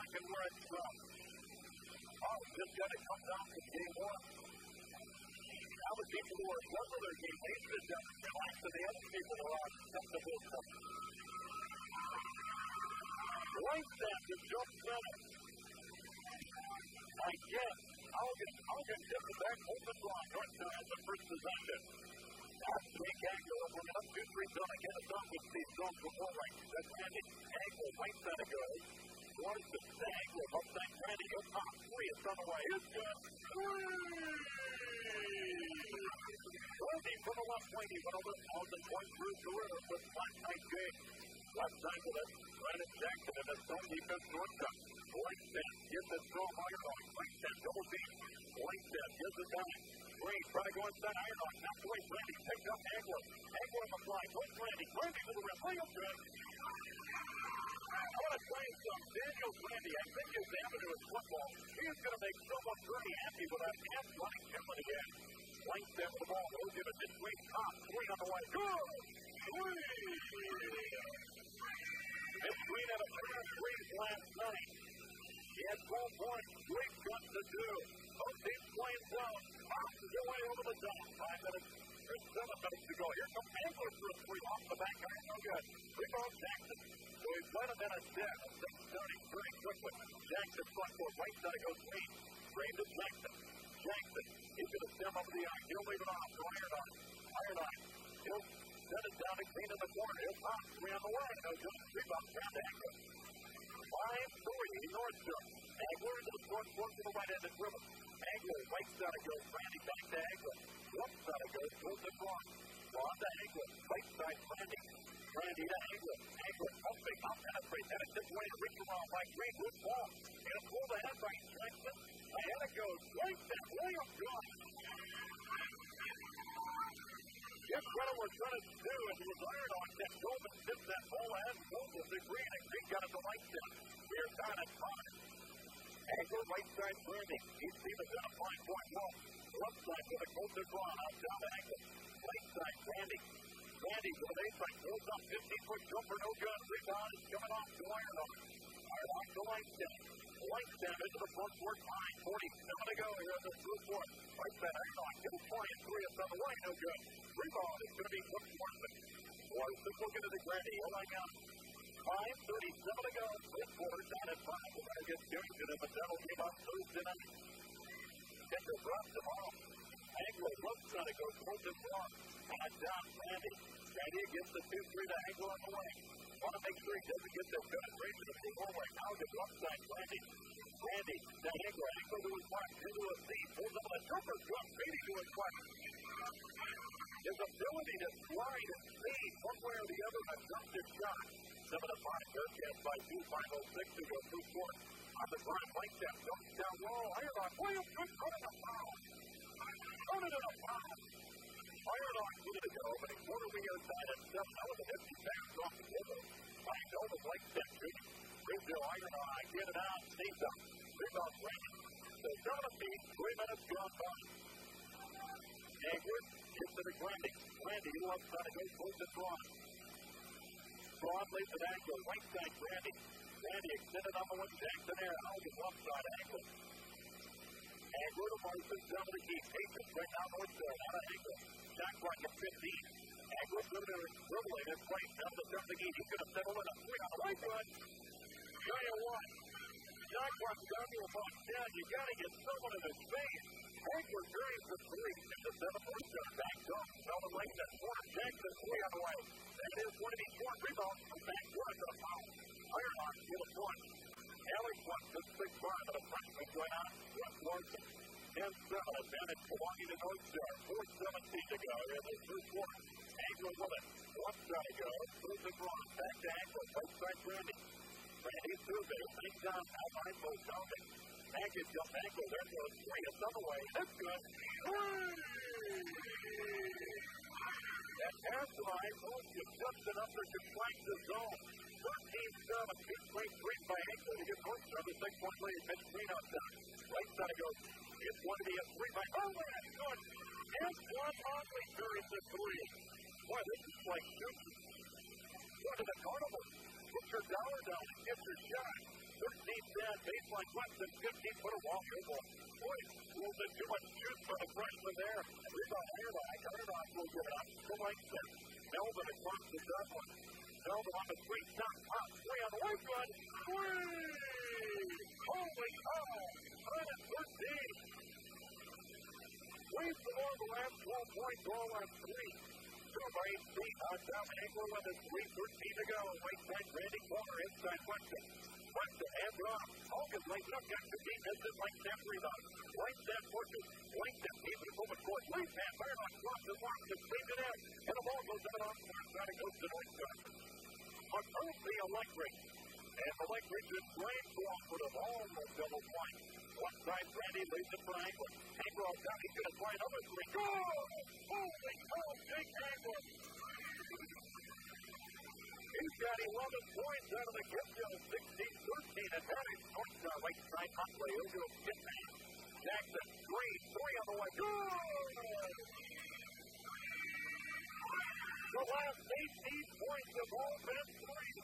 back and where it's from. Oh, just got to come down to game one. Now the people who are done with their game, they should have relaxed, and the other people who are acceptable. Whiteside to jump center. Again, Hogan gets it back, open line. Northtown has the first possession. That's Jake Agnew opening up 2-3 zone. Again, it's off with Steve Jones from Warwick. That's Randy Agnew. Whiteside to go. Towards the Agnew. Upside Randy goes top. Three. It's on the way. It's good. Randy from the left wing. He went over 1,000 points through to it with flat night Jake. Left side to the Brandon Jackson and the zone defense Northtown. Whiteside gets it through Ironhawk. Whiteside double deep. Whiteside gives it down. Green trying to go inside Ironhawk. Knocked away Randy. Picked up Angler. Angler on the fly. Goes Randy. Randy to the rim. Williamson. I want to tell you something. Daniel Randy, I think his avenue is football. He is going to make someone pretty happy with that half running Kimlin again. Whiteside with the ball. We'll give it to Green. Top. Three on the way. Good. It's Green had a pair of threes last night. He had 12 points. Great guts to do. Both teams playing well. Bounces away over the zone. 5 minutes. There's 7 minutes to go. Here comes Angler for a three off the back. No good. Rebound Jackson. So he's played a minute 10. Starting pretty quickly. Jackson front court. Whiteside goes Green. Green to Jackson. Jackson. He's going to stem up the arc. He'll leave it off to Ironhawk. Ironhawk. He'll set it down to Green in the corner. He'll pop. Three on the way. No good. Rebound. Down to Angler. 5-3 Northtown. Angler into the front court to the right end of the dribble. Angler, Whiteside goes. Randy back to Angler. Left side goes. Goes to Braun. Braun to Angler. Right side Randy. Randy to Angler. Angler pumping up. Penetrates. And it's this way to reach around by Green. Good ball. Going to pull the head by Jackson. Ahead it goes. Whiteside. Williams gone. Give credit where credit's due, and he was Ironhawk that Goldman tipped that ball ahead and goes with the Green, and Green got it to Whiteside. Here's down at 5. Angler, right side, Randy. He's seen it down a 5-point wall. Left side for the Colton Braun. Out down to Angler. Right side, Randy. Randy for the baseline. Pulls up 15-foot jumper. No good. Rebound is coming off to Ironhawk. Ironhawk to Whiteside. Whiteside into the front court. 5:47 to go here in the third quarter. Whiteside, Ironhawk. Give it 23. It's on the way. No good. Rebound is going to be put towards it. Warwick looking at the Randy. Oh my God. 5:37 to go. Third quarter down at 5. We're going to get serious in it, but that'll be about Thursday night. Kicker drops the ball. Angler left side goes towards the block. And down Randy. Randy gets the 2-3 to Angler on the way. Want to make sure he doesn't get the penetration of the Warwick. Now the left side, Randy. Randy to Angler. Angler to his left. Into a seat. Pulls up on a jumper. Drop. Beatty to his left. His ability to slide and speed one way or the other has jumped his shot. 7-5 Bearcats by 2:5:06 to go through court. On the drive, Whiteside jumps down low. Ironhawk. Williamson running a foul. Running a foul. Ironhawk needed to go, but he quartered the inside at 7. That was a nifty pass off the middle. Find over Whiteside shooting. Brazil, Ironhawk get it out. Stays up. Rebound Randy. So 7 feet. 3 minutes gone by. Angler gets to the Randy. Randy left side goes close to Braun. Braun lays it Angler. Right side Randy. Randy extended on the one. Jackson there. Hogan left side Angler. Angler to Martin down to the key. Patriots right now Northtown. Out of Angler. Shot clock at 15. Angler dribbling his right down to the key. He's going to settle in a 3 on the right side. Tell you what. Shot clock down to about 10. You got to get someone in his face. Angler carries the 3. It's a 7-point shot. Back up. Melvin Lane at 4. Jackson 3 on the way. That is going to be 4 rebounds from back court to the foul. Ironhawk to the front. Alex wants to 6-5 at a freshman going on. West Larson. 10-7 advantage belonging to Northtown. 4:17 to go in the third quarter. Angler with it. Left side to go. Through the Braun. Back to Angler. Right side Randy. Randy through there. Things down. Outside post Downey. Package up Angler. There goes 3. It's on the way. That's good. At halftime, Wilson puts it up there to strike the zone. 13-7. Good straight 3 by Angler to get Northtown. The 6-point lead. Mitch Green out there. Right side goes. It's going to be a 3 by Warwick. Good. Antoine Motley carries the 3. Boy, this is like shooting. Go to the carnival. Put your dollar down and get your shot. 13-7 that baseline. Weston, 15-footer, long field goal. Boy, a little bit too much juice for the freshman there. Rebound, Ironhawk will give it up to Langston. Melvin across the double. Melvin on the three, shot, top, three on the way, good. Three! Holy cow! 9-13. Leads the Lord the last 12 points, all on three. 2-8 feet, down Angler with his 3:13 to go. Right side, Randy corner, inside Weston. Weston, hands off. Hogan lays up, got the deep, misses, Langston rebound. Langston pushes. Langston deep in the open court. Lead man, Ironhawk crosses, walks and speeds it in. And the ball goes out on the far side, it goes to Northside. McCarthy electric. And the electric is flames for the ball with double point. One side, Randy leads it for Angler. Angler on top, he's going to find another three. Goal! Holy cow, Jake Angler! He's got 11 points out of the get-go, 16-13 advantage. Northside, right side, Huntley, he'll do a skip man. Jackson, three on the way. Good! The last 18 points have all been three.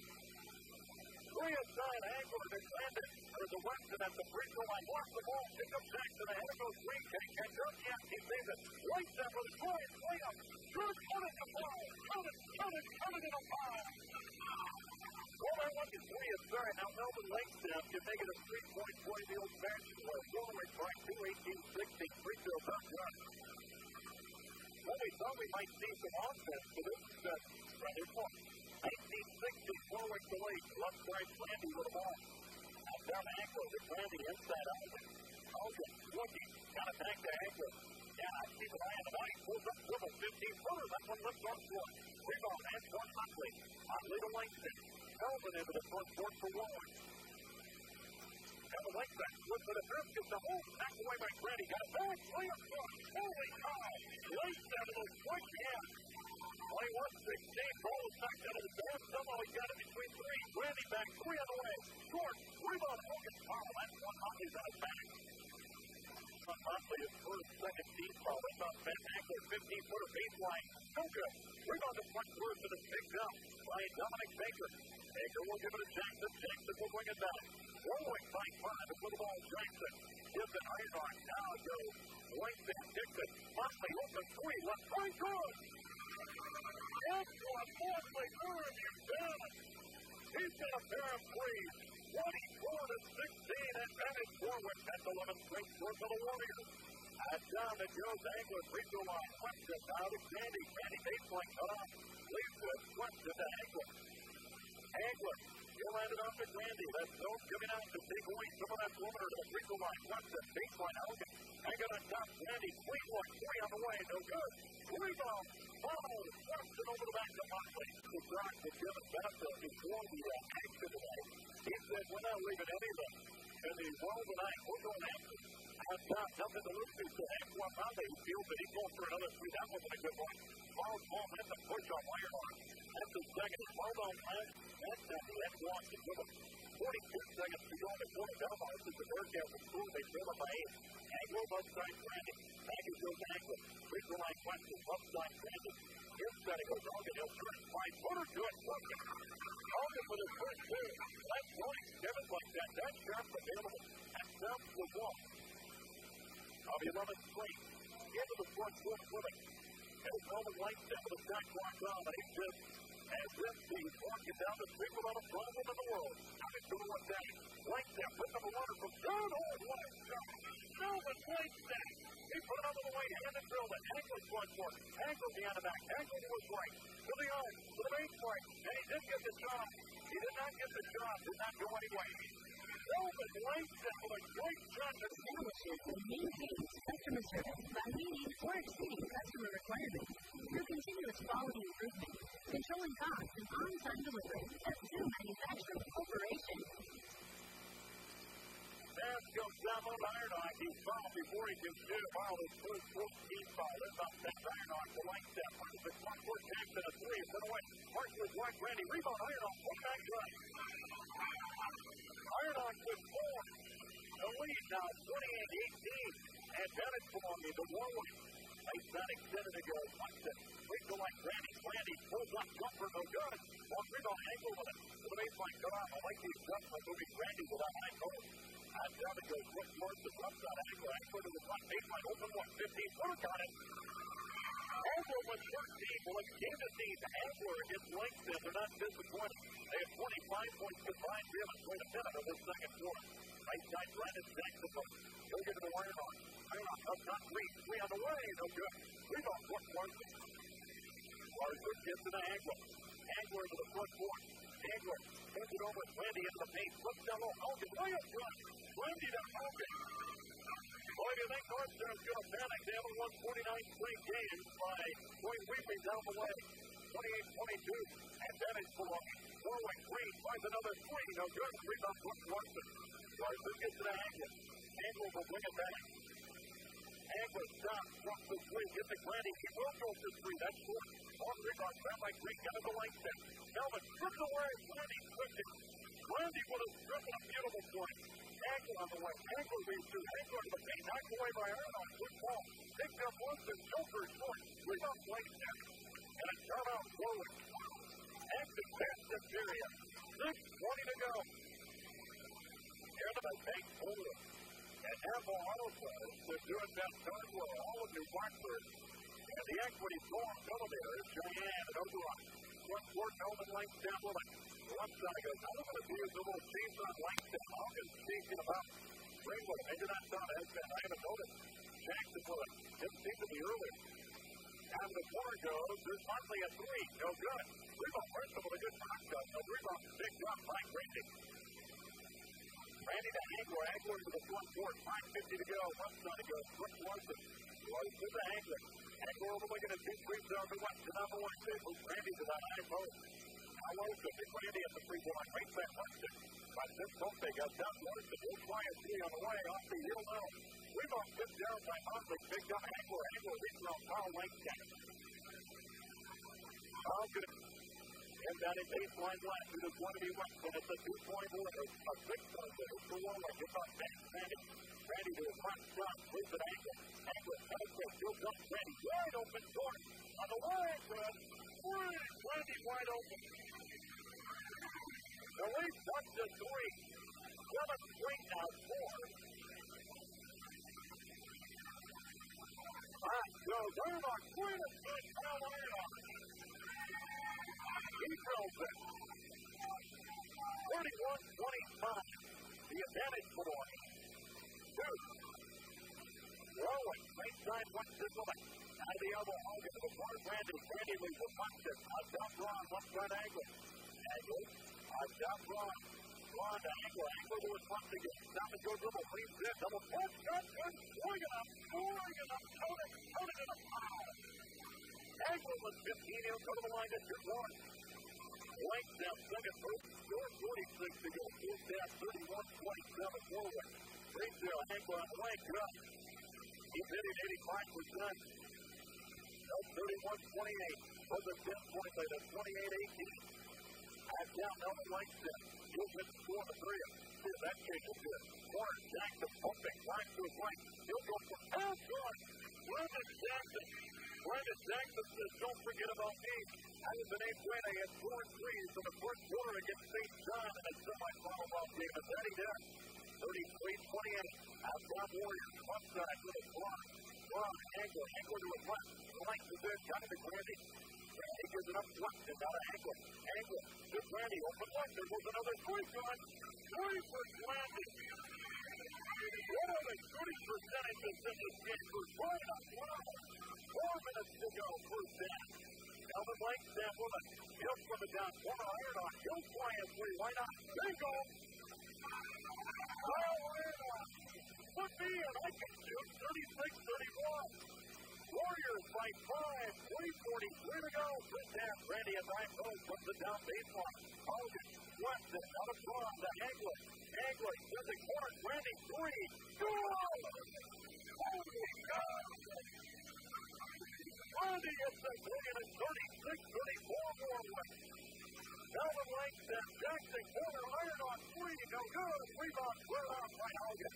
Three aside, Angler defended. There's a Weston at the free throw line. Lost the ball. Pick up Jackson. Ahead of those three. Can't catch up yet. He saves it. Right there for the score. Way up. Good. Coming to foul. Coming to the foul. Well, that one is three aside. Now Melvin Langston can make it a 3-point play the old-fashioned way. Warwick by 2-18-16. Free throw up front. Well, we thought we might see some offense for this right point. 19-16, Warwick the lead. Left side, Landy with the ball. Down to Angler with Landy inside Hogan. Hogan looking. Got it back to Angler. Yeah, I see the eye of the night. Pulls up dribble. 15-footer. That one lifts on floor. Rebound. Antoine Huntley. Huntley to Langston. Melvin into the front court for Warwick. And the length back. Slip for the fifth. Gets the hole. Knocked away by Grady. Got it back. Way up front. Holy cow. Langston to the quick hand. 21-16, ball is knocked out of the door. Somehow he got it between three. Randy back, three on the way. Short, rebound, Hogan foul. That's one Huntley's on his back. Huntley is first, second team foul. It's on Ben Angler, 15-footer baseline. No good. Rebound to front first, and it's picked up by Dominic Baker. Baker will give it to Jackson. Jackson will bring it back. Warwick by 5 with the ball. Jackson gives it Ironhawk. Now goes Langston, kicks it. Huntley open three, left side, good. Antoine Huntley, where have you been? He's got a pair of threes. 24-16, advantage Warwick. That's 11 straight scores for the Warriors. Down to Joe's Angler, free throw line. Weston out to Candy. Candy baseline cut off. Leaves it. Weston to Angler. Angler, he'll hand it off to Candy. That's Jones coming out to take away some of that perimeter to the free throw line. Weston, baseline, Hogan. Hanging on top, Candy. Three on the way, no good. Rebound. Foul. Weston over the back to Huntley. The shot to Kevin Bassett before the action today. He said, we're not leaving anything. And the ball tonight, we're going after. On top, nothing to lose to. So Antoine Huntley feels that he's going for another three. That wasn't a good one. Ball's ball, that's a push on Ironhawk. That's the second. Ball on pass. That's the end block to give him. 42 seconds to go in the quarter. Delmar is the Bearcats with 2. They trail up by 8. Angler, left side, Brandon. Baggage goes Angler. Free throw line, Weston. Left side, Brandon. Inside, it goes Hogan. He'll turn 5-footer. Good. Hogan with his first two. That's right. Kevin's like that. That shot's available. And South was off. Of 11 straight. Into the front court with it. And it's Melvin Langston with the shot clock on. And he's just as if he's walking down the street without a problem in the world. Now he's doing one day. Langston put number 1 from third. Oh, what a shot. Melvin Langston. He put it up on the way, hand and drilled it. Angler's front court. Angler behind the back. Angler to his right. To the arm. To the baseline. And he didn't get the shot. He did not get the shot. Did not go anyway. Melvin Langston with a great shot. Maintains customer service by meeting or exceeding customer requirements through continuous quality improvement, controlling costs, and on-time delivery at Zoo Manufacturing Corporation. Pass goes down on Ironhawk. He's fouled before he can shoot a foul. His first 14 foul. That's on Ironhawk for Langston. Marcus the front court. Jackson a 3. It's away. Marcus with Black Randy. Rebound. Ironhawk. One back right. Ironhawk with 4. The lead now 28-18. Advantage for me. The Warwick. Nice shot extended to go. Langston. Free throw line. Randy pulls up. Jumper. No good. One rebound. Angle with it. the baseline, cut off. I like the adjustment moving Randy to that high post. Down it goes, quick towards the left side. Angler to the front baseline, open one, 15-footer, got it. Angler with 13. Well, it's Kansas City's Angler against Langston. They're not disappointed. They have 25 points combined here. Let's wait a minute of this second quarter. Right side, Brandon Jackson. He'll get to the wire on. Iron up top, three on the way. No good. Rebound, Brooke Larson. Larson gets to the Angler. Angler to the front court. Angler turns it over. Randy into the paint. Flips down low. Hogan, layup shot. Randy to Hogan. Boy, do you think Northstown's going to panic? They haven't won 49 straight games by Boyd Weeping down the way. 28-22. Advantage for Warwick. Green finds another three. No good. Rebound, Brooke Larson. Larson gets to the Angler. Angler will bring it back. Angler stops. Drops the three. Gets it Randy. He will go for three. That's short. On rebound. Found by Green. Got it to Langston. Melvin strips away. Randy quickly. Randy would have stripped a beautiful point. Angler on the way. Angler leads to Angler to the paint. Knocked away by Arnold. Good ball. Picked up Wilson. Joker short. Rebound Langston. And a timeout Warwick. Active pass to Syria. 6:20 to go. Into the paint. Holder. And Apple Auto Centers. They're doing that hardware. All of New Blackbird. And the equity form elevator is Cheyenne and Oberon. Front court, Melvin Langston with it. Left side goes, I'm going to do a little change on Langston. Hawkins speaking about Greenwood. Maybe that's not as bad. I haven't noticed. Jackson with it. Didn't seem to be early. As the corner goes, there's Motley at three. No good. Rebound Mercer with a good knock shot. The rebound picked up by Randy. Randy to Angler. Angler to the front court. 5:50 to go. Left side goes. Brooke Larson. Larson to Angler. Angler overlooking a 2-3 zone to West. The number one table. Randy to that high post. Larson. Big Randy at the free throw line. Right back Larson. But this Pope got down Larson. He'll try a three on the way. Off the heel now. Rebound tipped down by Motley. Picked up Angler. Angler leads around foul Langston. Good. And that is baseline left. It is going to be West. And it's a 2-point lead. A 6-point lead for Warwick. It's on back. Randy to his front shot. Moves it Angler. Angler. Penetrates. Goes up. Randy. Wide open court. On the wide side. Randy wide open. The lead touched to three. 7 straight now. 4. Goes Iron Queen of good foul Iron. He throws it. 31-25. The advantage for Warwick. 2. Warwick. Right side went to the left. Out of the elbow. Hogan to the front. Randy leaves the punch it. Top Braun. Left side Angler. Angler. Top Braun. Braun to Angler. Angler to his front again. Stop and go dribble. Leaves it. Double punch. Cut. Swing it up. Count it in a foul. Angler with 15. He'll go to the line to shoot one. Length down second. First score. 46 to go. First down 31-27. Warwick. Free throw. Angler on the way. Cut. He's hitting 85%. That's 31-28. Was a 10-point lead. That's 28-18. At down, Melvin Langston. He'll hit the score to three. See if that changes it. Corner, Jackson pumping. Right to his right. He'll go for foul shot. Brandon Jackson. Brandon Jackson says, don't forget about me. That was an 8th win. He had 4 threes in the first quarter against St. John in a semi-final ball game. And then he did. 33-28. Out down Warriors. Left side with a block. Angler to his left. Right to this. Got it to Randy. Randy gives it up left and out of Angler. Angler to Randy. Open left. There goes another three shot. 3 for Randy. What are the shooting percentages in this game? Right up. 4 minutes to go. First down. Melvin Langston with it. He'll from the down corner. Iron. He'll fly a three. Why not? Bingo. Iron. Put me and I can shoot 36-31. Warriors by 5, 3:43 to go. First half, Randy at right post, puts it down baseline. Hogan swept it out of front to Angler. Angler to the corner. Randy 3. Good! Holy God! Randy gets the three and it's 36-34 Warwick. Melvin Langston, Jackson corner, Iron on 3. No good. Rebound squared off by Hogan.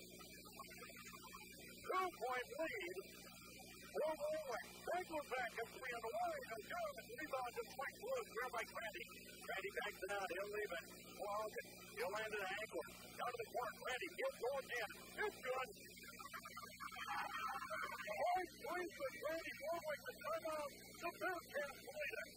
2-point lead. Warwick. Angler back at 3 on the way. No good. Rebound to Mike Lewis grabbed by Randy. Randy backs it out. He'll leave it. Logan. He'll land it to Angler. Down to the corner. Randy. He'll go again. It's good. Point three for Randy Warwick. The timeout. The Bearcats lead it.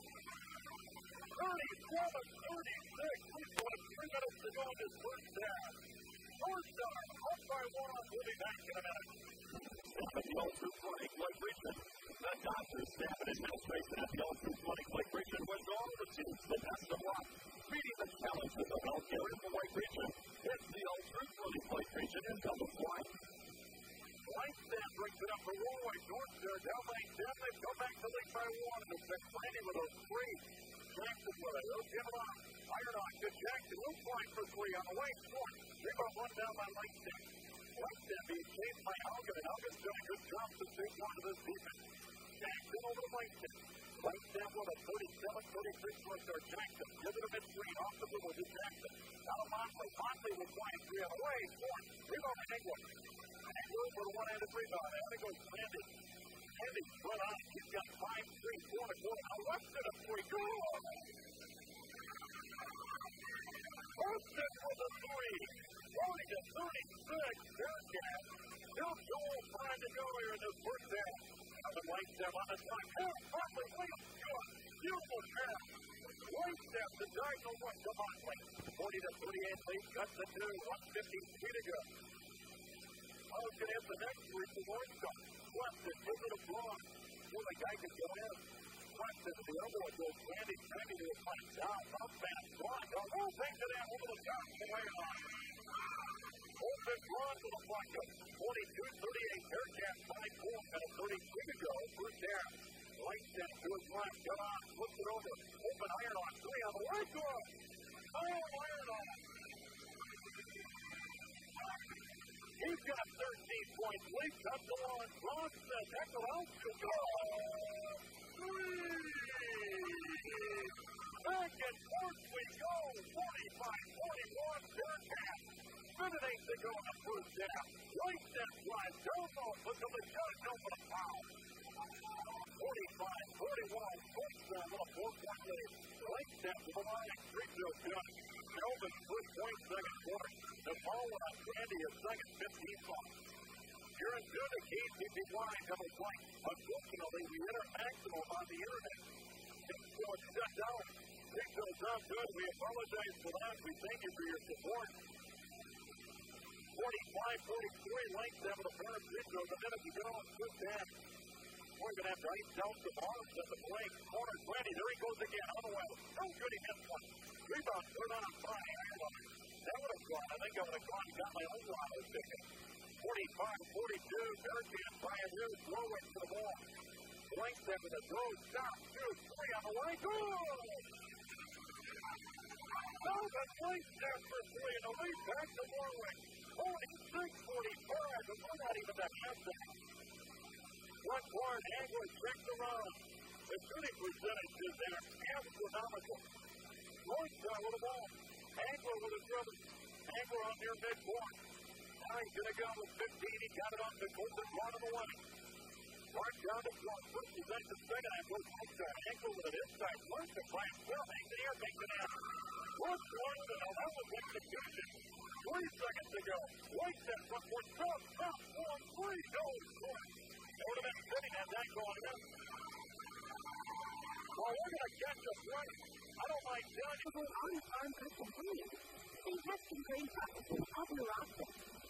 37-36. We've got 3 minutes to go in this first half. First down. Up by one. We'll be back in a minute. The all-through running, Blake Richmond. The doctor's staff and administration at the all-through running, Blake Richmond wins all the teams. The best of luck. Meeting the challenge with the healthcare in the Blake Richmond. It's the all-through running, Blake Richmond in double flight. Lightstep brings it up for Warwick. North there, down by 10. They come back to lead by 1. And it's been Randy with those 3. Jackson with it. He'll give it up. Iron to Jackson. Loose line for 3 on the way. Short. Rebound 1 down by Lightstep. Lightstep being chased by Haugen. And Haugen's doing a good job to take one of this defense. Jackson over to Lightstep. Lightstep with a 37-36 left there. Jackson. Give it a mid-screen. Off the middle to Jackson. Out of Motley. Motley will fly 3 on the way. Short. Rebound to England. England with a one-handed rebound. And it goes Randy. Randy split on. He's got 5-3, 4 to 4. Now left to the 3. Good. Posted for the 3. 40-36. Bearcats. Still 2:05 to go here in this first half. Kevin Lightstep on the top. Motley Williams. Good. Beautiful pass. Lightstep to diagonal one to Motley. 40-38 lead. Cuts the 2. 1:53 to go. How's going to hit the next 3 for Warwick? Weston gives it a block. Well, the guy can go in. Weston to the elbow. It goes Randy. Randy to the flank. Down. Up fast. Block. Who takes it out over the top? Open run to the bucket. 42-38. Bearcats by 4 minutes 33 to go. First half. Lightstep to his left. Got on. Flips it over. Open iron on 3 on the way. Good. Oh, iron on. He's got 13 points. Leaks up the line. Bronson. That's an out to go. 3. Back and forth we go. 45-41. Bearcats. Minute 8 to go in the first half. Lightstep drives. Elbow. Look at the shot. Go for the foul. 45-41. Lightstep with a 4-point lead. Lightstep with a line. Free throw good. Melvin's first point, second quarter. The ball on Randy is second, 15 points. You're as good as KCPY double point. Unfortunately, we hit our maximum on the internet. So it's shut down. Big goes up good. We apologize for that. We thank you for your support. 45-43, Lightstep with a pair of free throws. A minute to go in the first half. We're going to have to ice down the bars at the plate. Corner 20. There he goes again on the way. No good, he missed one. Rebound, third on 5. That would have gone. I think I would have gone. Got my own line. I was thinking. 45-42. Bearcats by a huge. Warwick for the ball. Lightstep with a throw. Stop. 2-3 on the way. Good. Melvin Lightstep for 3 in the lead. Back to Warwick. 46-45. And we're not even that halftime. Front court. Angler checks around. The shooting percentage is there. Astronomical. Lightstep with the ball. Angler with a dribble. Angler on near midcourt. Now he's going to go with 15. He got it on the Colton. One of the way. Mark down to 12. First possession, second half. Goes outside. Angler with an inside. First to flash. Well, makes it here. Makes it in. First one. Now that was execution. 3 seconds to go. Lightstep front court. Stop. 1-3. Goes. Would have been sitting at that going in. Well, we're going to catch a break. I don't mind telling you. On-farm custom breeding. Invest in grain processing of your option.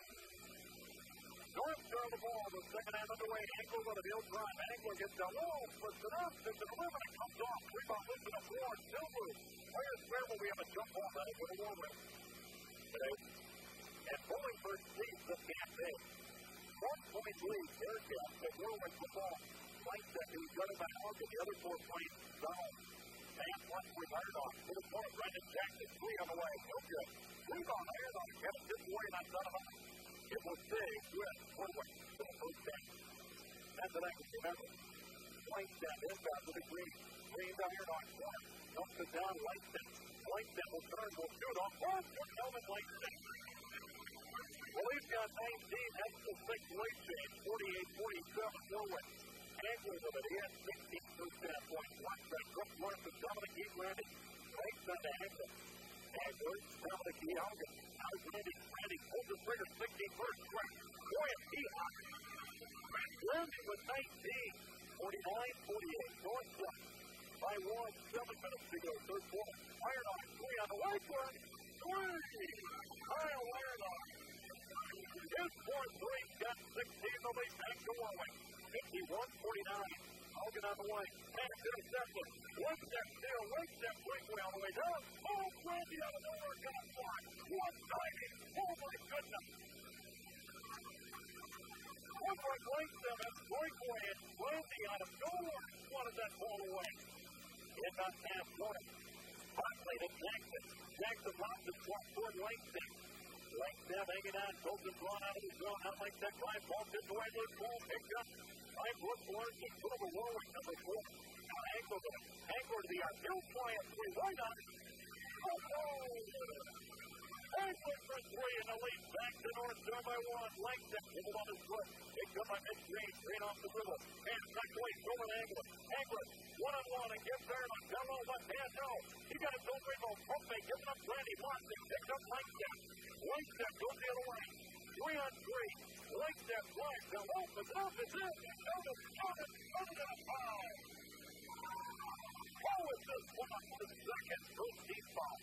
North throw the ball. The second half underway. Angler with a deal drive. Angler gets the wall. Puts it up. Gets it over. It comes off. Rebound moves to the floor. Silver. Players fair, but we have a jump ball. That is for the Warwick. Today. And Bullingford sees the campaign. 1-point lead. Bearcats at Warwick the ball. Lightstep being guarded by Haugen. The other 4 points down. And once we hired on to the point, Brandon Jackson, 3 on the way. No good. Rebound, iron on. Kevin didn't worry on that of it. It was big with Warwick for the first down. That's what I can remember. Lightstep inbound to the green. Green to iron on. Dumps it down. Lightstep. Lightstep will turn. Will shoot on. Oh, good. Melvin Lightstep. Well, he's got 19. That's the 6th late change. 48-47 Warwick. Anglers of it. He has 16. first standpoint. Watch that quick work of Dominic E. Randy. Right side to Hagler. Hagler, Dominic E. Haugen. Now Randy. Randy pulls the trigger. 61st strike. Boy, it's T-Hawk. Randy with 19. 49-48. North side. By 1, 7 minutes to go. Third quarter. Iron-On. 3 on the right side. 3. Kyle Iron-On. His fourth three. Got 16. The lead back to Warwick. 51-49. Hogan on the way. Pass intercepted. One step still. One step quickly all the way down. Oh, Randy out of nowhere. Got a block. One timing. Oh, my goodness. Woodward links them and breakaway. And Randy out of nowhere wanted that ball away. In that half corner. Buckley to Jackson. Jackson lobs it toward Langston. Langston hanging on. Colton drawn out of the zone. Out like that drive. Ball tipped away. Loose ball picked up. By Brooks Larson. Put over Warwick, number 4. Now Ankle to him. Ankle to the arc. He'll fly a 3. Right on. Ankle for 3 in the lead. Back to North down by 1. Langston. Dribble on his foot. Picked up by Mitch-Green. Green off the dribble. And back away. Throw an Angler. Angler. 1-on-1 against Fairman. Down low left hand. No. He got his own rebound. Pump fake. Giving up Randy. Watson. Picked up Langston. Langston goes the other way. 3 on 3. Langston flies. Now opens up. It's in. It's out of the under the foul. How is this one up for the second? First team foul.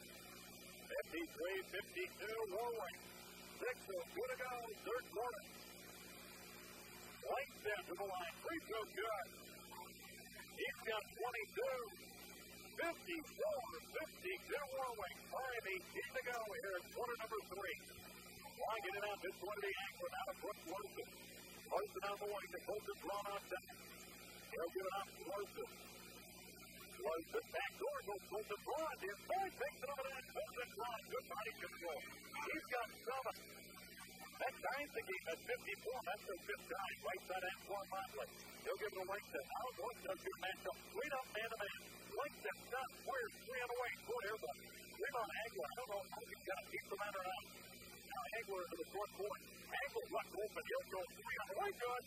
53-52. Warwick. 6 to go. Third quarter. Langston to the line. Free throw good. He's got 22. 54-52 Warwick. 5:18 to go here in quarter number 3. Get it out. This one to the Angler. Out of Brooks Larson. Larson on the wing. The Colton's drawn on down. He'll give it up to Larson. Larson back door. Goes Colton drawn. The inside takes it over there. Colton drawn. Good body control. He's got 7. That ties the game at 54. That's the 5th time. Right side Antoine Motley. He'll give it to Langston. Now Langston does good matchup. Straight up man-to-man. Langston stops. Squares 3 on the way. 4 airball. Rebound Angler. I don't know how he's got to keep the man around. Now Angler to the fourth point. Angler's left open. He'll go 3 on the way. Good.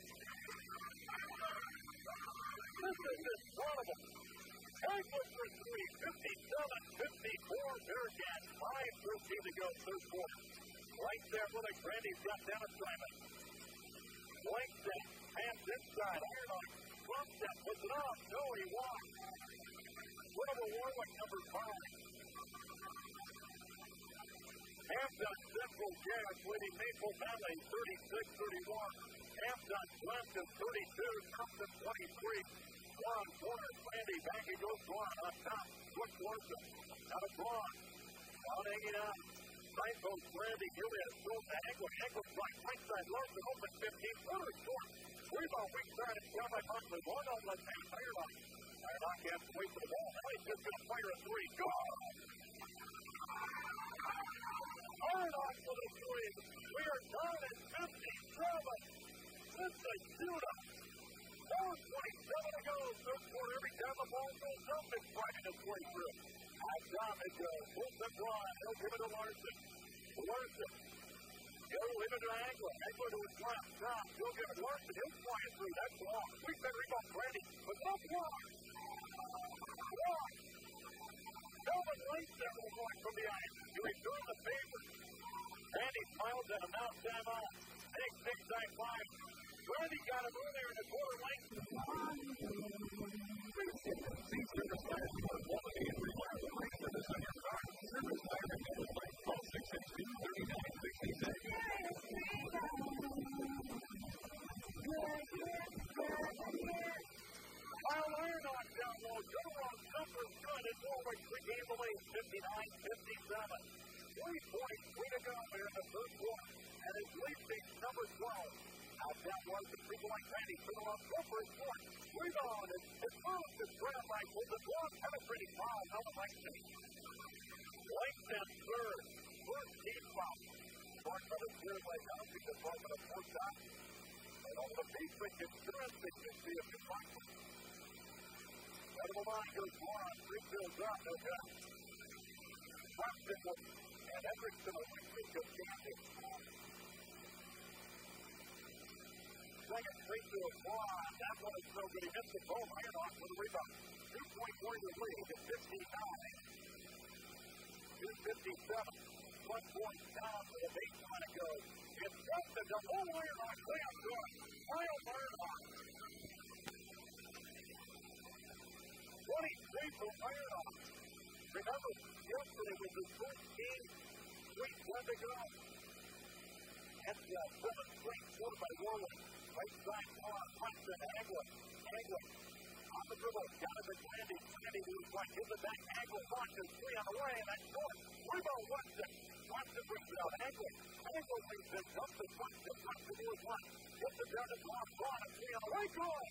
This is incredible. Angler for 3. 57-54. Bearcats. 5:13 to go. Third quarter. Right there with it. Randy's got Dennis Simon. Langston. Pass inside. Iron-On. Front step. Puts it off. No, he walks. Whatever Warwick, number 5. Hampton Central Gas leading Maple Valley 36-31. Hampton left at 32. Thompson 23. Braun corner. Randy back. He goes Braun on top. Brooks Larson. Out of Braun. Braun hanging out. Signpost Randy Gillian. Throws to Angler. Angler right. Right side. Larson open 15. Further short. Rebound. Weak side. It's down by Buckley. One on left hand. Iron-On. Iron-On can't wait for the ball. Now he's just going to fire a 3. Go! Iron-On for the 3. We are down at 57. This is a shootout. 4:27 to go. Third quarter. Every time the ball goes up, it's fighting its way through. Out top it goes. Pulls the draw. He'll give it to Larson. Larson. He'll leave it to Angler. Angler to his left. Stop. He'll give it to Larson. He'll fly it through. That's long. Sweet that rebound. Randy. But no block. Block. Melvin Langston will block from the iron. You return the favor. Randy smiles at him. Now time out. Big 6-9-5. Randy got him earlier in the quarter. Langston. Kyle Iron-On down low. Joe Summer's good. It's Warwick 3-game away. 59-57. 3:43 to go here in the third quarter. And his lead beats number 12. Out down Larson. People like Randy. Turn on for his fourth. Rebound. It's moved to grab by Colton. Long penetrating foul. Melvin Langston. Langston third. First team foul. Mark for the third leg. I don't think the ball going to force out. And over the beat, they can seriously see if it's possible. Out of the line goes Braun. Free throws up. No good. Buxton and Hendrickson will be good chances. Second free throw one. That one is so good. He missed the ball. Iron off for the rebound. 2-point Warrior lead at 59. 2:57. 1 point down to the baseline it goes. It's Justin to full Iron off. Layup good. Miles Iron off. 23 for Iron off. Remember, yesterday was his first game. 3:10 to go. That's 7 straight scored by Warwick. Right side corner, Weston, Agler. Agler on the dribble, got it to Grandy. Grandy to his right, gives it back. Agler launches, 3 on the way, and that's short. Rebound, Weston. Weston brings it out. Agler. Agler brings it, dumps it, Weston. Weston to his right. Gets it down to Brown. Brown, and 3 on the way. Goal!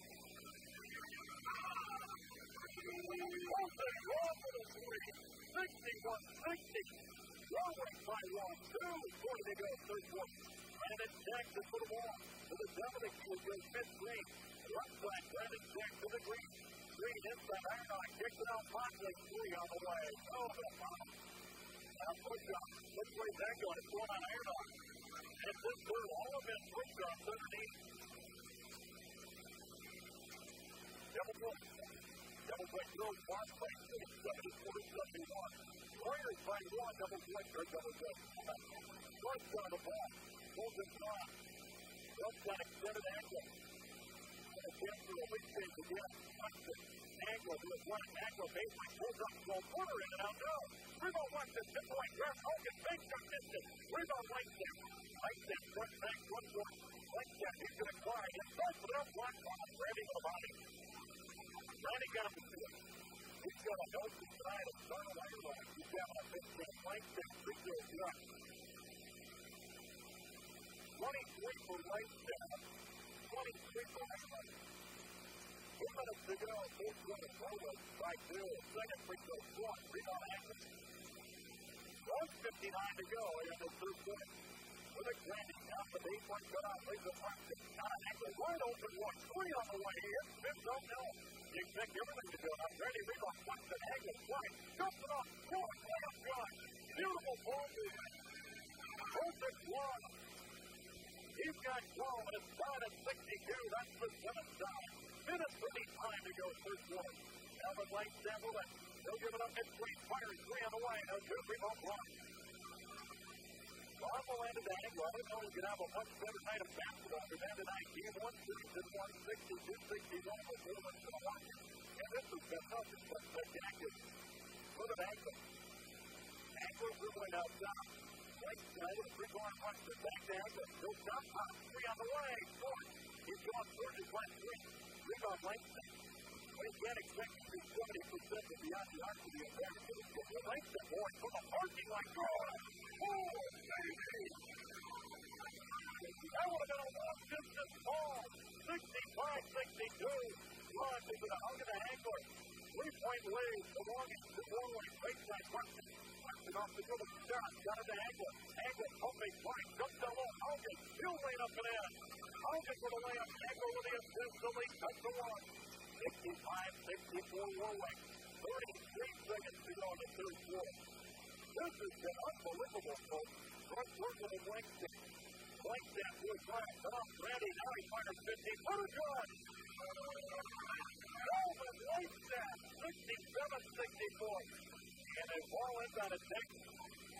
Weston, goal for the 3. 61-60. Warwick by 1. 2:40 to go, third quarter. Brandon Jackson for the ball. To the Dominic, who goes mid-green. Left side, Brandon Jackson to the green. Green inside, Iron kicks it out, Motley, 3 on the way. Oh, the foul. Now push-up. Which way that going? It's going on Iron. And it's this third, all of it push-ups underneath. Double play. Double play throws, far play, 74-71. Warriors by 1, double play, or double play. First on the ball. Pulls it on. Left side extended Agler. And a chance for a weak change again. Weston. Agler to his right. Agler baseline pulls up to go corner in and out. No. Rebound Weston. 2-point grab. Hogan makes a distance. Rebound Whitestep. Whitestep front back. 1 point. Whitestep. He's going to try. He starts with a block ball. Randy to the body. Randy got him to it. He's got a note inside of Sarah Ireland. He's got a 15. Whitestep. 3 goes left. 23 for Whitestep, 23 for Ireland. 2 minutes to go, third quarter, Warwick by 2. Second free throw, one, rebound Agler. 1:59 to go in the third quarter. With a Grandy down the baseline, cut off, leaves the Weston. Got an Agler, wide open one, 3 on the way here. Smith don't know. You expect everything to go. Now Grandy rebound, Weston, Agler, right, jumps it off, forward, layup, good. Beautiful ball movement. Perfect one. He's got 12, and it's tied at 62. That's the 7th time. Minutes for the time to go, third quarter. Alvin Lane sampled it. He'll give it up mid-swing. Fires 3 on the way. No good. Rebound block. Bravo landed to Agler. I don't know he's going to have a much better night of basketball. They're down tonight. Game 1 162-61 with Warwick to the watch. And this has been nothing but spectacular. For the Agler. Agler dribbling out top. Right side of the three-point Weston. Back to Agler. He'll stop top. 3 on the way. Short. He's gone third his last 3. Rebound Langston. But he can't expect to be 70% of beyond the arc to be a better. Langston boy from the parking lot. Oh, baby. That would have been a long-distance ball. 65-62. Launch into the hug of the Agler. 3-point lead. Belonging to Warwick. Right side Weston. Weston off the dribble. Shot. Got it to Agler. Agler pumping point. Jumps down low. Hogan. He'll lane up and in. Hogan for the layup. Agler with the assist. The lead cuts to 1. 65-64 Warwick. 33 seconds to go in the third quarter. This has been unbelievable, folks. Front work with a Langston. Langston to his right. Cut off Randy. Now he fires 15. What a good! Alvin Langston. 67-64. And they fall in on a 6.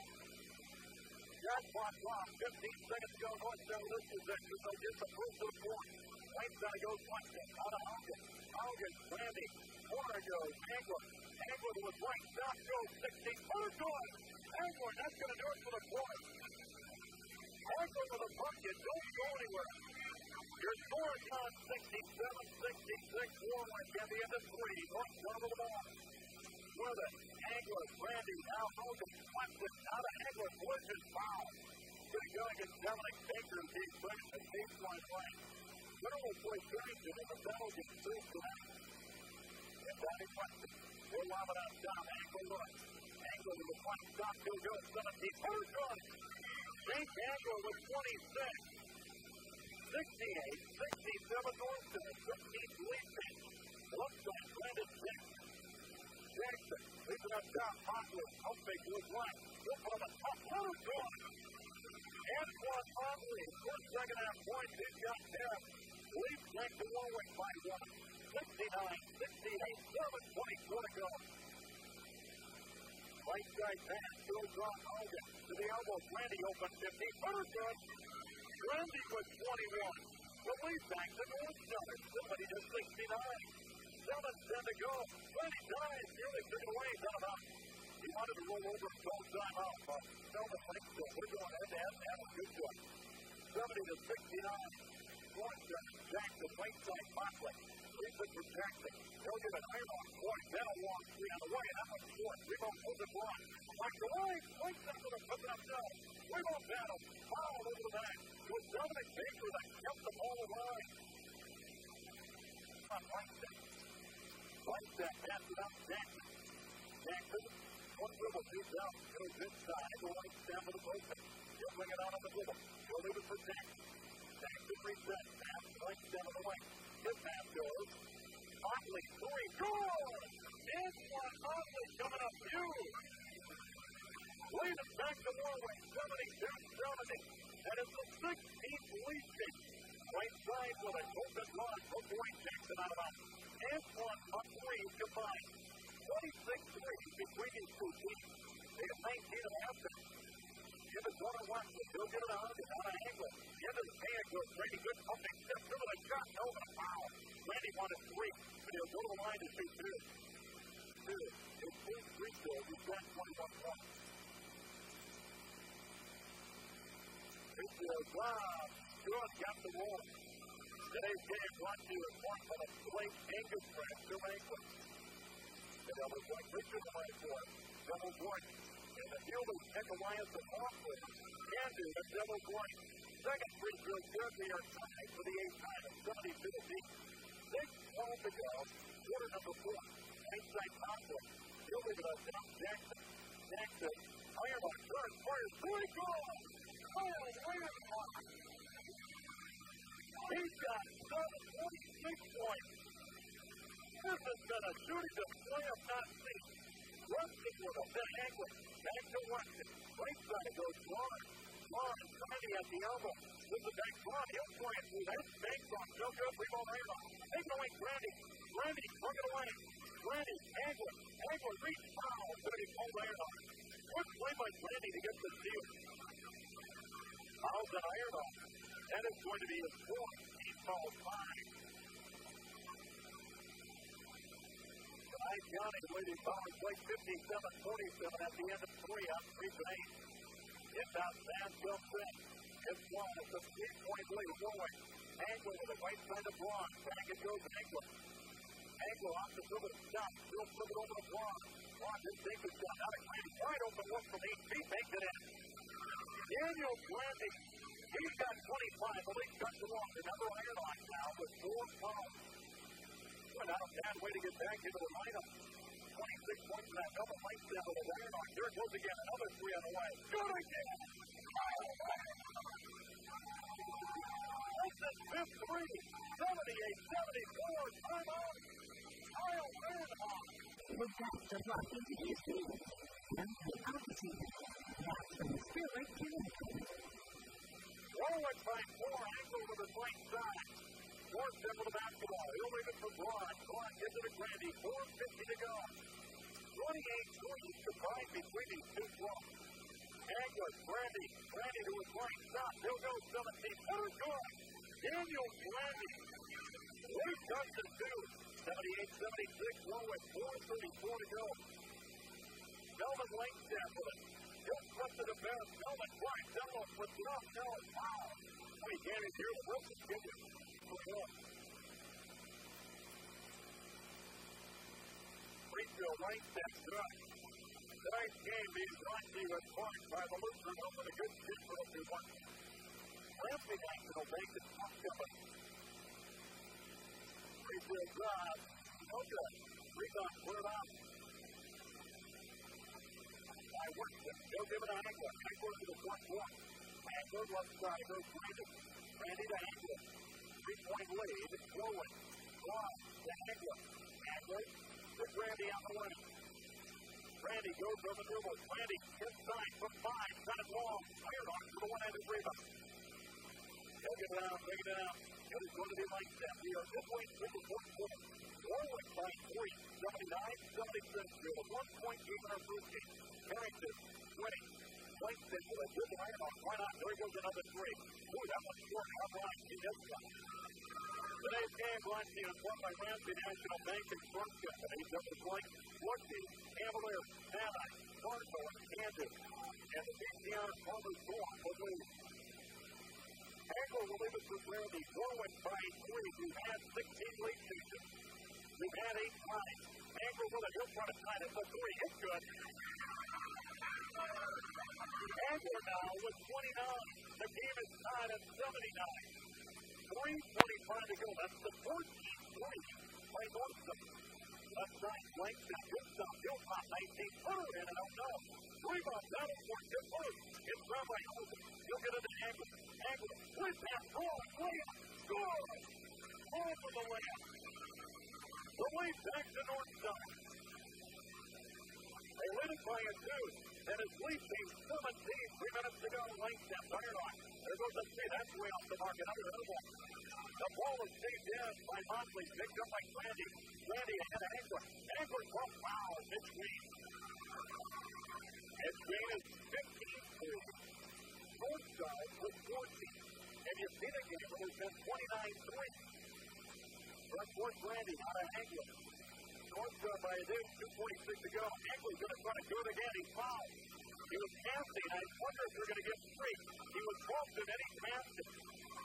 Shot clock off. 15 seconds to go. North Center this possession. They'll get the proof to the point. Langston goes Weston. Out of Hogan. Hogan. Randy. Corner goes. Agler. Agler to his right. Stop goes 60. What a good! Agler. That's going to do it for the quarter. Agler with a bucket. Don't go anywhere. Your score is on 67-66. Warwick at the end of 3. North Center with the ball. With it. Agler, Randy, now Hogan, Weston, out of Agler, collision foul. Going to go against Dominic Baker, and he's bringing the baseline right. Literally play Bennington, and the battle gets through tonight. And Danny Weston, they'll lob it out top. Agler looks. Agler with the point stop, he'll go 17. What a good! Jake Agler with 26. 68-67 North Center, 15th lead pick. Left side, Brandon Jackson. Jackson, leaves it up top, Motley, up big to his left. He'll put him a top. What a good! Antoine Motley, first second half points, he's got 10. Leads back to Warwick by 1. 69-68, 7:24 to go. Right side pass goes off Hogan to the elbow. Randy open 50. Better good. Randy with 21. The lead back to North Southern. Somebody to 69. 7:10 to go. Randy dives. Nearly took it away. Not about. He wanted to roll over and call time out, but Selden thinks so. We're going head-to-head and have a good one. 70-69. North Southern. Jackson, right side, Motley. Leads it for Jackson. He'll give an iron point. Then a long three on the way. That one's short. Rebound pulls it long. Back to right. Right side with a put it up now. Rebound battle. Foul over the back. It was Dominic Baker that kept the ball alive. On Whitestep. Whitestep passed it out to Jackson. Jackson, one dribble, two down. Goes inside. The Whitestep with a post. He'll bring it out on the dribble. He'll leave it for Jackson. Jackson resets. Pass Whitestep on the wing. His pass goes. Motley, three, good! It's one, Motley coming up huge! Lead it back to Warwick, 72-70. And it's the 16th lead team. Right side with a open run. Hook away Jackson out of bounds. And one up three combined. 26 threes between these two teams. They have 19 and a half. Give it one on Watson. He'll get it out. It's on an angle. Into the pan goes Brady. Good pumping. Step through with a shot. No, but a foul. Randy wanted three. But he'll go to the line to shoot two. His first free throw. He's got 21 points. This is good. Got the roll. Today's game brought to you in part by the Blake Angus brand. Two ankles. The double point. Richard the right for it. Double point. And the fielders pick Alliance of Hawthorne. Can do the double point. Second free throw good. They are tied for the 8th time at 72-8. 6:12 to go. Quarter number 4. Inside Hawthorne. He'll leave it up down Jackson. Jackson. Iron on third. Fires. Three goals. He's got 26 points. This has been a shooting display of not seen. Weston with a big angle. Back to Weston. Right side goes Braun. Braun and Tiny at the elbow. With the back Braun. He'll play it through that. Banks on. No good. Rebound Iron. Take it away. Randy. Randy. Took it away. Randy. Angler. Angler. Reach foul. Dirty pulled Iron. Good play by Randy to get the steal. Fouls an Iron. That is going to be his fourth. He's fouled 5. County leading Bowers Lake 57-47 at the end of 3 on 3-8. Inbound Sam jumps in. It's one. It's a 3-point lead. Warwick. Angler with the right side of Braun. Back it goes Angler. Angler off the dribble. Stop. He'll flip it over to Braun. Braun just takes a shot. Out of Grandy. Wide open look from 8 feet. Makes it in. Daniel Grandy. He's got 25. The league cuts it off. Another Iron on now with 4 fouls. Not a bad way to get back into the lineup. 26 points in that double right step with a Iron on. Here it goes again. Another 3 on the way. Good again. That's his fifth 3. 78-74. Timeout. Kyle Ironhawk. The Cats are locked into his team. And the opposite. That's from Spirit to Warwick by 4. Angler with his right side. Forced him with the basketball. He'll leave it for Braun. Braun gives it to Grandy. 4:50 to go. 28 threes combined between these two clubs. Angler, Grandy. Grandy to his right. Stop. He'll go 17. Better good. Daniel Grandy. Lead cuts to 2. 78-76. Warwick. 4:34 to go. Melvin Langstaff with it. He'll flip to the bench. Melvin tries. Melvin puts it up. No. Foul. He can't even hear the Wilson give it. Free throw right step good. Tonight's game being brought to you in part by the Lutheran Open. A good fit for if you want. Ramsey National Bank is top coming. Free throw drive. No good. Rebound cleared out. By Winston. He'll give it to Angler. Angler to the front court. Angler left side. Goes Randy. Randy to Angler. 3-point lead. Warwick. Braun to Angler. Angler to Randy on the way. Randy goes over the dribble. Randy inside from 5. Got it long. Iron on to the one-handed rebound. He'll get it out. Bring it out. It is going to be like that. We are midway through the fourth quarter. Warwick by 3, 79-76. We have a 1-point game in our first game. Harrington, 20. Langston with a good iron-off. Why not? There goes another 3. Ooh, that one's short. How right? He does that. Today's game brought to you in part by Ramsey National Bank and Sports Company. Douglas White, Woodby, Cavaliers, Anaheim, Marshall, and Kansas. And the BCR Farmers Dorm will lose. Angle will leave us with Randy. Warwick by 3. We've had 16 late seasons. We've had 8 ties. Angle with it. He'll try to tie it for 3. It's good. Angle now with 29. The game is tied at 79. 3:45 to go. That's the 14th by Northam. Left side, Langston, good stuff. Hilltop, 19-footer in, and oh no. Rebound, down the court, good push. It's down by Holden. He'll get it to Angle. Angle, quick pass, forward, layup, score! All for the layup. The lead back to Northside. They lead it by a 2. And it's leading 17. 3 minutes to go. Langston, fire on. There goes the speed. That's way off the mark. Another ball. The ball is saved in by Motley. Picked up by Randy. Randy ahead of Angler. Angler from foul. Mitch Green. Mitch Green is 15-2. Northside with 14. And you see the game. It has been 29-3. Front court Randy out of Angler. Northside by a dude. 2:46 to go. Angler's going to try to do it again. He fouled. He was passing. I wonder if they're going to get free. He was close to any passed it.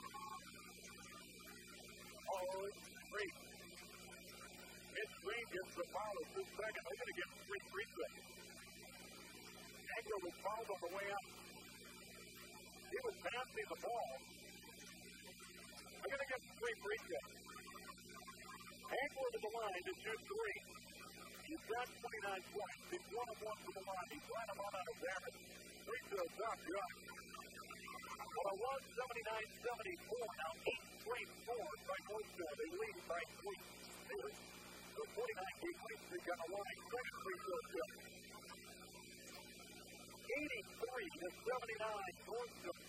Oh, it's free. Mitch Green gets the foul at 2 seconds. They're going to get free throws. Angler was fouled on the way out. He was passing the ball. They're going to get 3 free throws. Angler to the line to shoot 3. He's got 29 points. He's 1 of 1 from the line. He's right about on his average. Free throws up, good. Well, it was 79-74. Now 8 straight scores by Northside. They lead by 3. The 49-game lead streak on the line. Second free throw good. 83-79. Northside.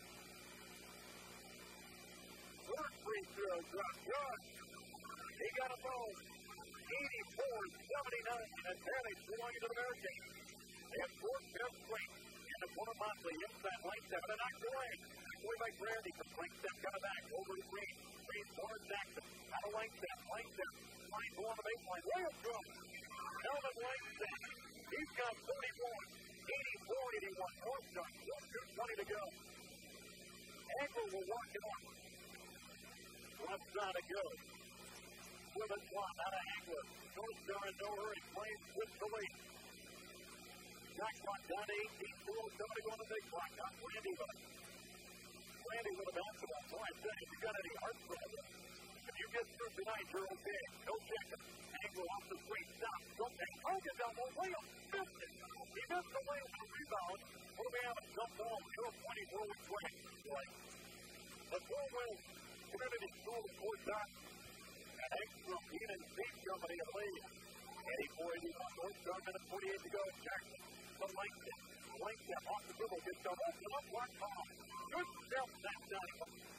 Third free throw up, good. He got a ball. 84-79. Advantage belonging to the Bearcats. They have 4 steps straight. And the corner Motley inside Langston. And a knocked away. Way by Brandy from Langston coming back over to Green. Green corner Jackson. Out of Langston. Langston finds one on the baseline. Layup good. Elvin Langston. He's got 41. 84-81. Northside. 2:20 to go. Angler will walk it off. Left side to go. With a shot out of Angler. Northside in no hurry. Plays with the lead. Shot clock down to 18. Somebody going to the big clock. Got Randy with it. Randy with a basketball. So I said, if you got any heart problems, if you get through tonight, you're okay. No checking. Angler off the straight stop. Something. Hogan down the layup. Missed it. He missed the layup and rebound. What do we have? A jump ball. 0-20 Warwick play. The 4-win community school is 4 shots. And extra Keenan State Company of lead. 84-81. Northside minute 48 to go. Jackson from Langston. Langston off the dribble. Gets the open up. Block ball. Good self that time.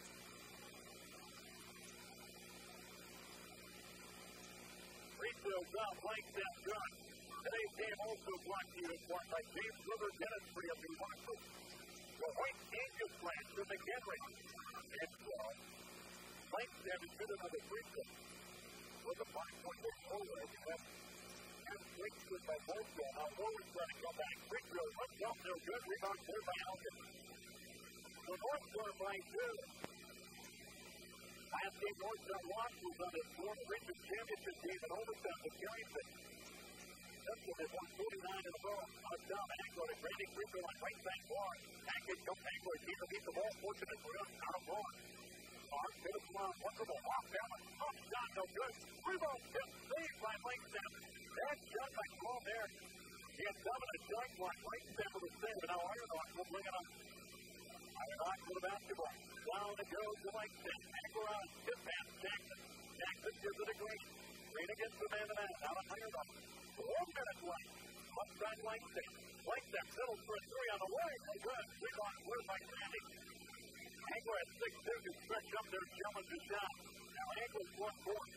Free throws up. Langston good. Today's game also brought to you in part by James River Dentistry of New York. The White Angels Branch to McHenry. And Langston has hit another free throw. With a 5-point lead forward. And Langston by Northside. Now Warwick's trying to come back. Free throw. Runs up there. Good rebound cleared by Elgin. So Northside by 2. Last game Northside lost was on its fourth region championship game at overtime with Carrington. Simpson has won 49 in a row. Out down to Angler. Randy free throw on right side bar. Atkins comes Angler. He beat the ball. Fortunate for him. Out of ball. Mark hit a small wonderful off balance. Top shot, no good. Rebound tip saved by Langston. That shot by Paul there. He had dominant shot clock. Langston with a save. And now Ironhawk will bring it up. Ironhawk with the basketball. Down it goes to Langston. Angler out. Tip pass Jackson. Jackson gives it to Green. Green against the man-to-man. Out of Ironhawk. 1 minute left. Upside Langston. Langston settles for a 3 on the way. No good. Rebound cleared by Randy. Angler at 6'2" can stretch up their challenge shot. Now Angler's front court.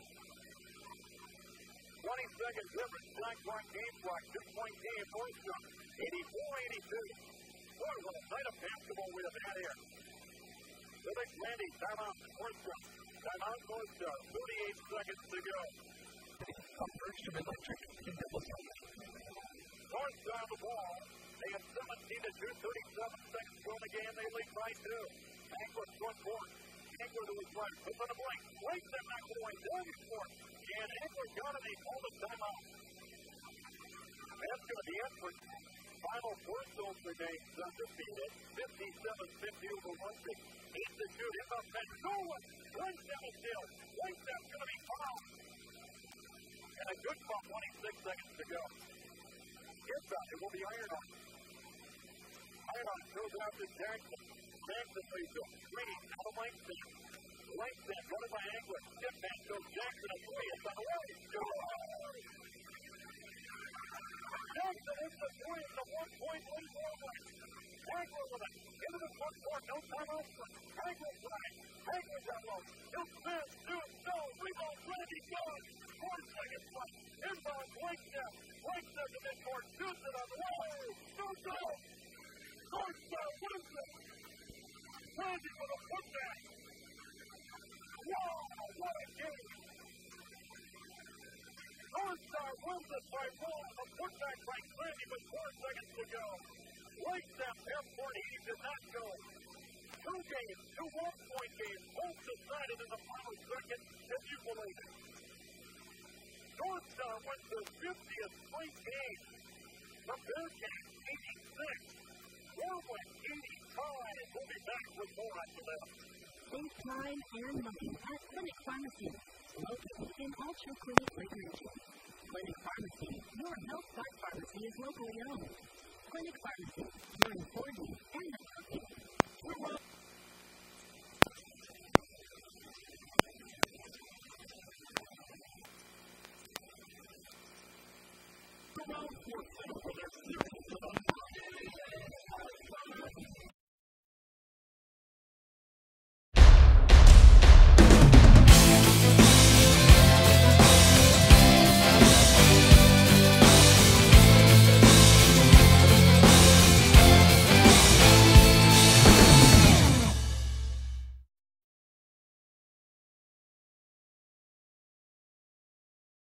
20 seconds difference. Shot clock, game clock. 2-point game. Nordstrom. 84-82. Boy, what a night of basketball we have had here. Civic Randy, timeout. Nordstrom. Timeout Nordstrom. 38 seconds to go. Nordstrom Electric in Nordstrom on the ball. They have 17-2, 37 seconds to go in the game. They lead by 2. Angler front court. Angler to his right. Puts on the blank. Breaks that back to the right. Warwick court. And Angler got it. They call the timeout. That's going to be it for final four. Those remains undefeated. 57-50 over Warwick. 8 to shoot. Hit up and Nolan. Runs down the field. Right that's going to be fouled. And a good ball. 26 seconds to go. It will be Iron-On. Iron-On goes out to Jackson. Jackson leads him. Green out of Langston. Langston running by Angler. Step back goes Jackson. A three. It's on the way. Jackson hits the three. It's a 1-point lead Warwick. Angler with it. Into the front court. No timeout. Angler side. Angler got low. He'll spin. No. Rebound. Ready. Gone. 4 seconds left. Inbound. Langston. Langston to midcourt. Shoots it on the way. No goal. Northstar wins it. Randy with a putback. Wow, what a game. Northstar wins it by 1. A putback by Randy with 4 seconds to go. Langston Airport, he did not go. 2 games, 2 1-point games, both decided in the final second. Can you believe it? Northstar wins their 50th straight game. The Bearcats 86. Warwick 85. We'll be back with more after that. Save time and money at Clinic Pharmacy, located in Ultra Clinic Lake Region. Clinic Pharmacy, your health card pharmacy, is locally owned. Clinic Pharmacy, your